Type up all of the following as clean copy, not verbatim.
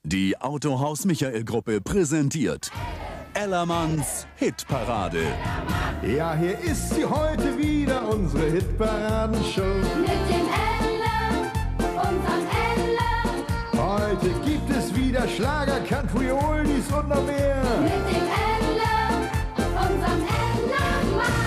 Die Autohaus Michael Gruppe präsentiert Ellermanns Hitparade. Ja, hier ist sie heute wieder, unsere Hitparadenshow. Mit dem Eller, unserem Eller. Heute gibt es wieder Schlager, Country, Oldies und noch mehr. Mit dem Eller, unserem Ellermann.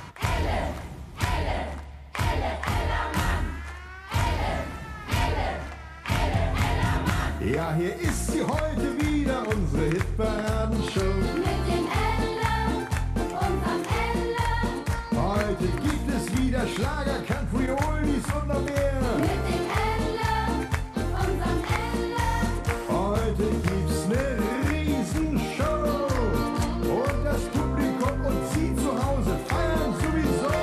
Ja, hier ist sie heute wieder, unsere Hitparadenshow. Mit dem Eller, unserem Eller. Heute gibt es wieder Schlager, Country, Oldies und noch mehr. Mit dem Eller, unserem Eller. Heute gibt's ne Riesenshow. Und das Publikum und Sie zu Hause feiern sowieso.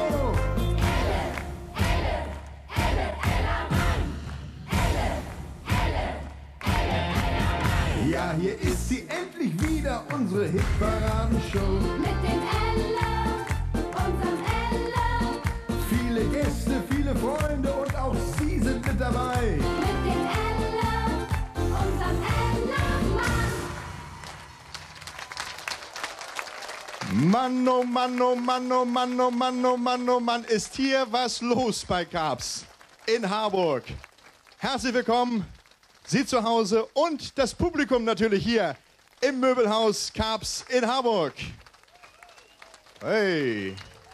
Ja, hier ist sie endlich wieder, unsere Hitparadenshow. Mit dem Eller, unserem Eller. Viele Gäste, viele Freunde und auch Sie sind mit dabei. Mit dem Eller, unserem Ellermann. Mann, oh Mann, oh Mann, oh Mann, oh Mann, oh Mann, oh Mann, ist hier was los bei Karps in Harburg. Herzlich willkommen, Sie zu Hause und das Publikum natürlich hier im Möbelhaus Karps in Harburg. Hey.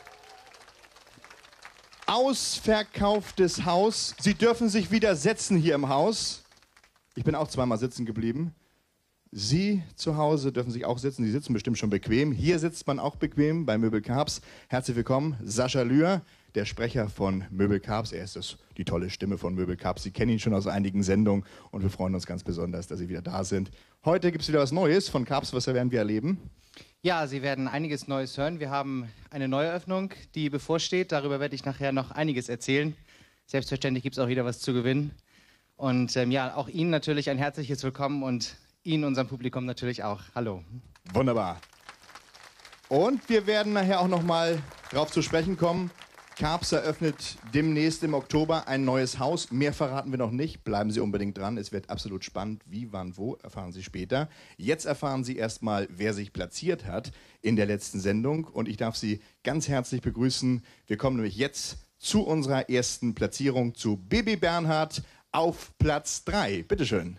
Ausverkauftes Haus. Sie dürfen sich wieder setzen hier im Haus. Ich bin auch zweimal sitzen geblieben. Sie zu Hause dürfen sich auch sitzen. Sie sitzen bestimmt schon bequem. Hier sitzt man auch bequem bei Möbel Karps. Herzlich willkommen, Sascha Lühr, der Sprecher von Möbel Karps. Er ist die tolle Stimme von Möbel Karps. Sie kennen ihn schon aus einigen Sendungen und wir freuen uns ganz besonders, dass Sie wieder da sind. Heute gibt es wieder was Neues von Karps. Was werden wir erleben? Ja, Sie werden einiges Neues hören. Wir haben eine Neueröffnung, die bevorsteht. Darüber werde ich nachher noch einiges erzählen. Selbstverständlich gibt es auch wieder was zu gewinnen. Und ja, auch Ihnen natürlich ein herzliches Willkommen und Ihnen, unserem Publikum natürlich auch. Hallo. Wunderbar. Und wir werden nachher auch noch mal drauf zu sprechen kommen. Karps eröffnet demnächst im Oktober ein neues Haus. Mehr verraten wir noch nicht. Bleiben Sie unbedingt dran. Es wird absolut spannend. Wie, wann, wo, erfahren Sie später. Jetzt erfahren Sie erstmal, wer sich platziert hat in der letzten Sendung. Und ich darf Sie ganz herzlich begrüßen. Wir kommen nämlich jetzt zu unserer ersten Platzierung, zu Bibi Bernhard auf Platz 3. Bitteschön.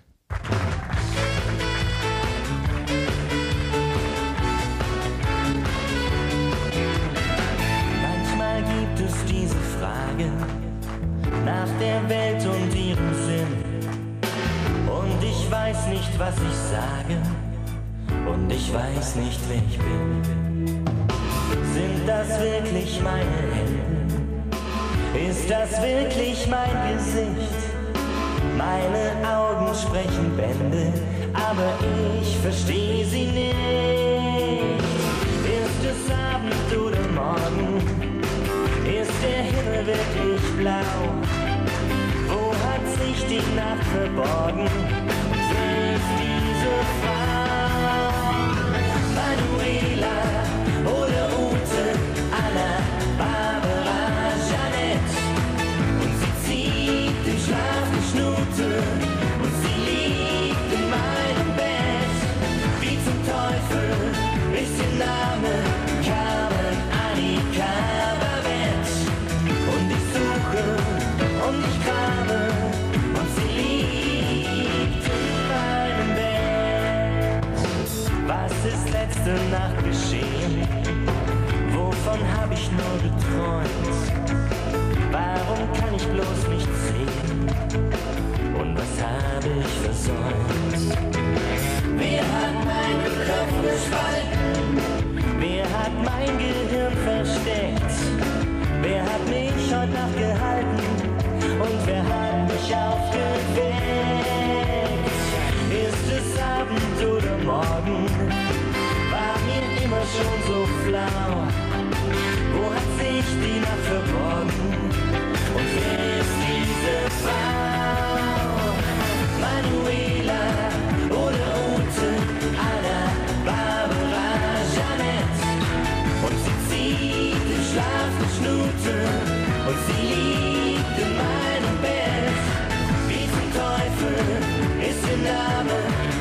Nach der Welt und ihrem Sinn. Und ich weiß nicht, was ich sage. Und ich weiß nicht, wer ich bin. Sind das wirklich meine Hände? Ist das wirklich mein Gesicht? Meine Augen sprechen Bände, aber ich verstehe sie nicht. Ist es Abend oder Morgen? Ist der Himmel wirklich blau? Wo hat sich die Nacht verborgen? Und wer ist diese Frau? Manuela oder Ute, Anna, Barbara, Jeanette. Und sie zieht den Schlaf die Schnute und sie liegt in meinem Bett. Wie zum Teufel ist ihr Name Carmen Annika. Und ich grabe und sie liegt in meinem Bett. Was ist letzte Nacht geschehen? Wovon hab ich nur geträumt? Warum kann ich bloß nicht sehen? Und was habe ich versäumt? Wer hat meinen Kopf gespalten? Wer hat mein Gehirn versteckt? Wer hat mich heute Nacht gehalten? Und wer hat mich aufgeweckt? Ist es Abend oder Morgen? War mir immer schon so flau. Wo hat sich die Nacht verborgen? Und wer ist diese Frau? Manuela oder Ute, Anna, Barbara, Jeanette. Und sie zieht den Schlaf die Schnute und sie liegt in meinem Bett. Wie zum Teufel ist ihr Name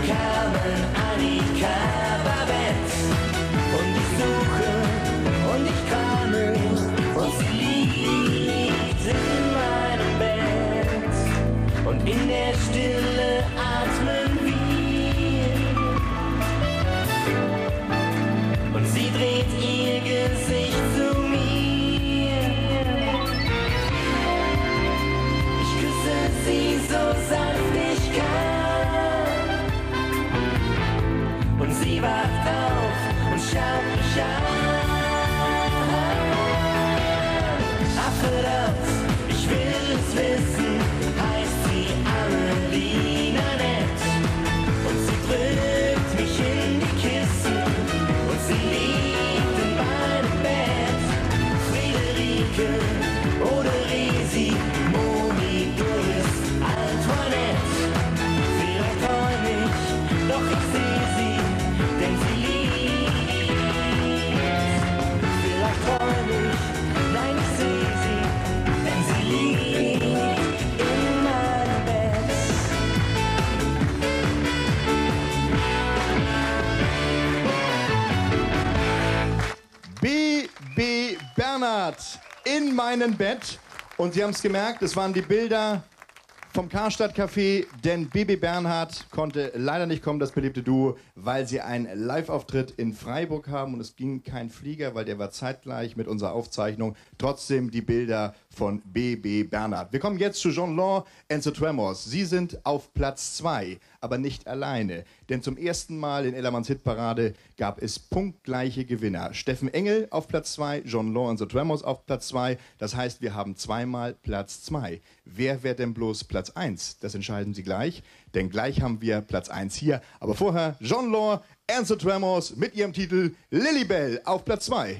ich sehe sie, denn sie liebt. Vielleicht träum ich, nein, ich sehe sie, denn sie liegt in meinem Bett. B.B. Bernhard in meinem Bett. Und Sie haben es gemerkt, es waren die Bilder vom Karstadt Café, denn B.B. Bernhard konnte leider nicht kommen, das beliebte Duo, weil sie einen Live-Auftritt in Freiburg haben und es ging kein Flieger, weil der war zeitgleich mit unserer Aufzeichnung. Trotzdem die Bilder von B.B. Bernhard. Wir kommen jetzt zu Jean-Laurent and the Tremors. Sie sind auf Platz 2, aber nicht alleine, denn zum ersten Mal in Ellermanns Hitparade gab es punktgleiche Gewinner. Steffen Engel auf Platz 2, Jean-Laurent and the Tremors auf Platz 2. Das heißt, wir haben zweimal Platz 2. Wer wäre denn bloß Platz 1? Das entscheiden Sie gleich, denn gleich haben wir Platz 1 hier. Aber vorher Jean-Laurent and the Tremors mit ihrem Titel Lilybell auf Platz 2.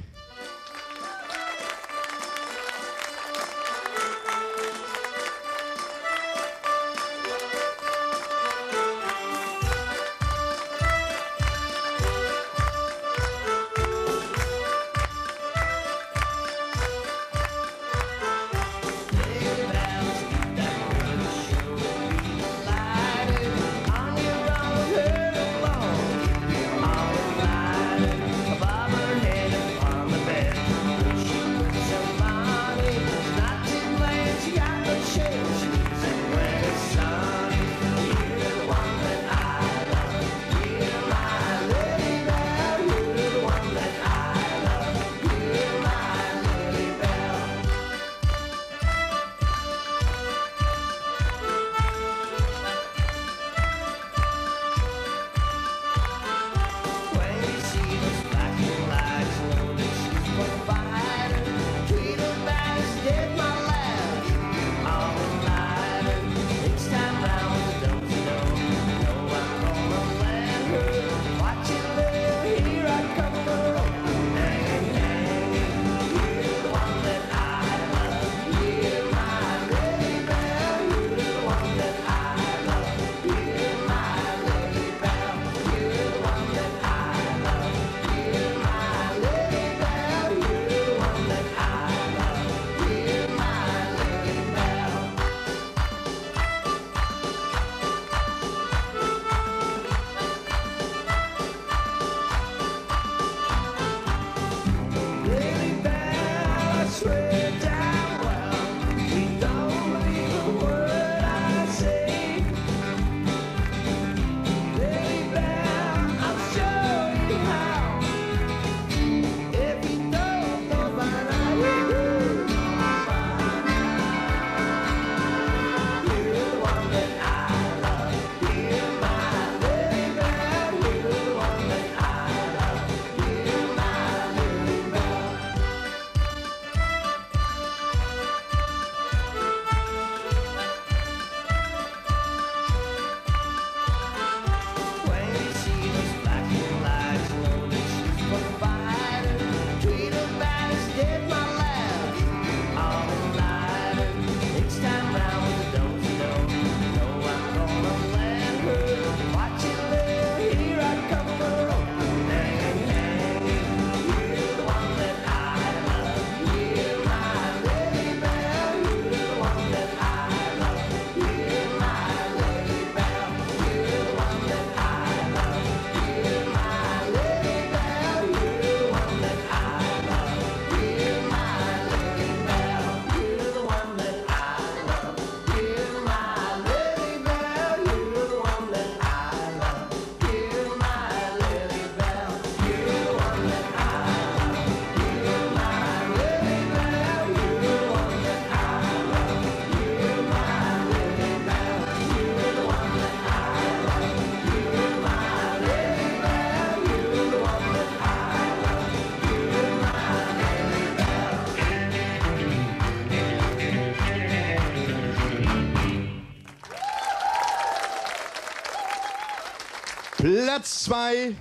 Platz 2,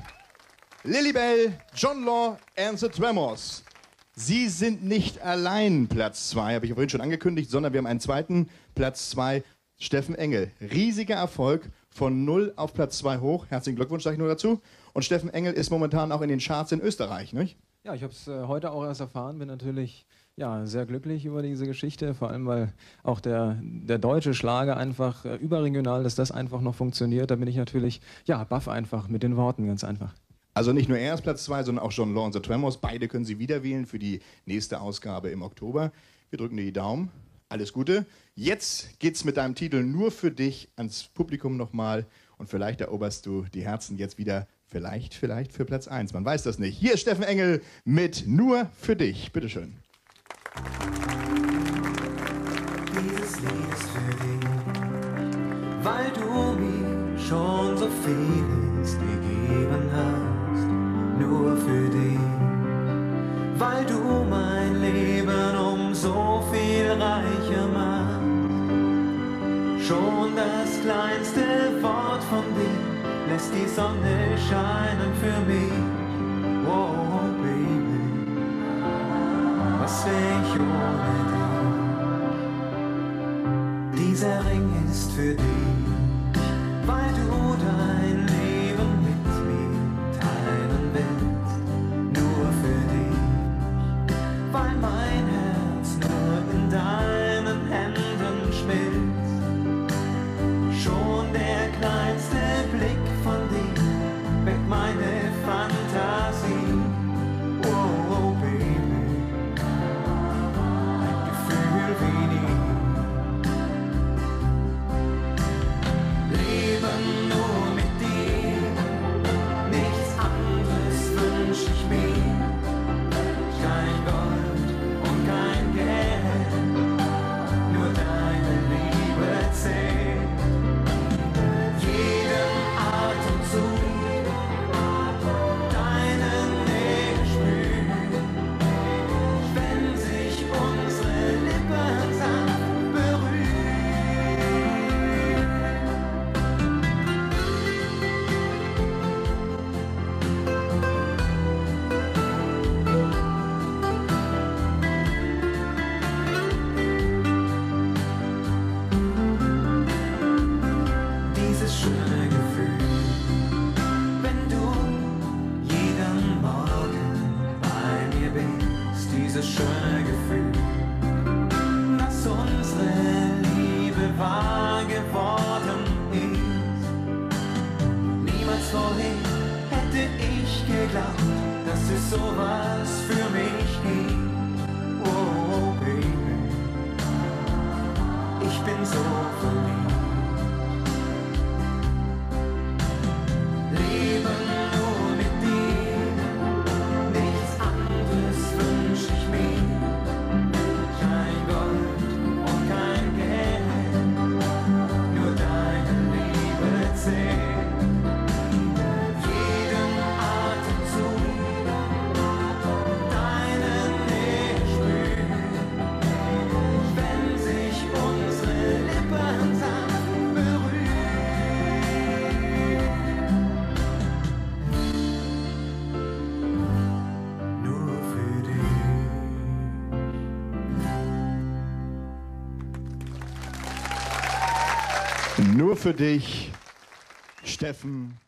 Lilybell, Jean-Laurent and the Tremors. Sie sind nicht allein Platz 2, habe ich vorhin schon angekündigt, sondern wir haben einen zweiten Platz 2, Steffen Engel. Riesiger Erfolg, von 0 auf Platz 2 hoch. Herzlichen Glückwunsch, sage ich nur dazu. Und Steffen Engel ist momentan auch in den Charts in Österreich, nicht? Ja, ich habe es heute auch erst erfahren, bin natürlich sehr glücklich über diese Geschichte, vor allem weil auch der deutsche Schlager einfach überregional, dass das einfach noch funktioniert. Da bin ich natürlich baff einfach mit den Worten, ganz einfach. Also nicht nur er ist Platz 2, sondern auch John Law und The Tremors. Beide können Sie wieder wählen für die nächste Ausgabe im Oktober. Wir drücken dir die Daumen. Alles Gute. Jetzt geht's mit deinem Titel Nur für dich ans Publikum nochmal. Und vielleicht eroberst du die Herzen jetzt wieder, vielleicht für Platz 1. Man weiß das nicht. Hier ist Steffen Engel mit Nur für dich. Bitteschön. Dieses Lied ist für dich, weil du mir schon so vieles gegeben hast. Nur für dich, weil du mein Leben um so viel reicher machst. Schon das kleinste Wort von dir lässt die Sonne scheinen für mich. Oh, Baby, was wär ich ohne dich? Dieser Ring ist für dich, weil du dein Leben mit mir teilen willst. Nur für dich, weil mein Herz nur in deinen Händen schmilzt. Schon der kleinste Blick von dir weckt meine Fantasie. Oh, Baby, ein Gefühl wie nie. Leben nur mit dir, nichts anderes wünsch ich mir. Kein Gold und kein Geld, nur deine Liebe zählt. Jeden Atemzug, deine Nähe spüren, wenn sich unsere Lippen sanft berühren. Dieses schöne Gefühl, wenn du jeden Morgen bei mir bist, dieses schöne Gefühl, dass unsere Liebe wahr geworden ist. Niemals vorher hätte ich geglaubt, dass es sowas für mich gibt. Oh, Baby, ich bin so verliebt. Leben nur mit dir, nichts anderes wünsch ich mir. Kein Gold und kein Geld, nur deine Liebe zählt. Jeden Atemzug, deine Nähe spüren, wenn sich unsere Lippen sanft berühren. Nur für dich. Nur für dich, Steffen